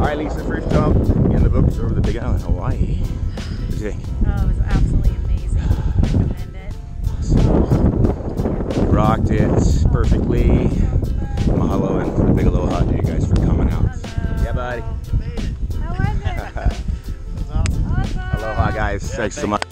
right, Leesa, first jump in the books over the Big Island, Hawaii. What do you think? Oh, it was absolutely amazing. I recommend it. Awesome. Rocked it perfectly. Mahalo and a big aloha to you guys for coming out. Hello. Yeah, buddy. How was it? Awesome. Awesome. Aloha, guys. Thanks so much.